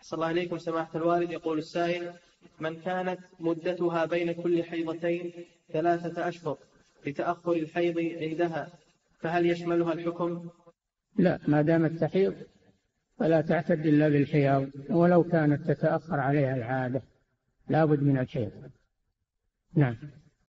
صلى الله عليكم سماحة الوالد. يقول السائل: من كانت مدتها بين كل حيضتين 3 أشهر لتأخر الحيض عندها فهل يشملها الحكم؟ لا، ما دامت تحيض فلا تعتد إلا بالحيض، ولو كانت تتأخر عليها العادة لا بد من الحيض. نعم.